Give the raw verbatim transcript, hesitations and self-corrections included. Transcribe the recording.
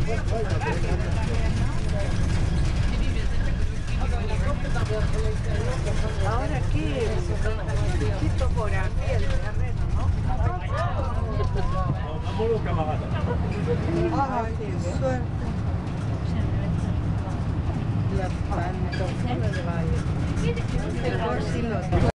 Ahora qué, qué topografía el terreno, ¿no? Ay, qué suerte. La pantofla de baile. El bolsillo.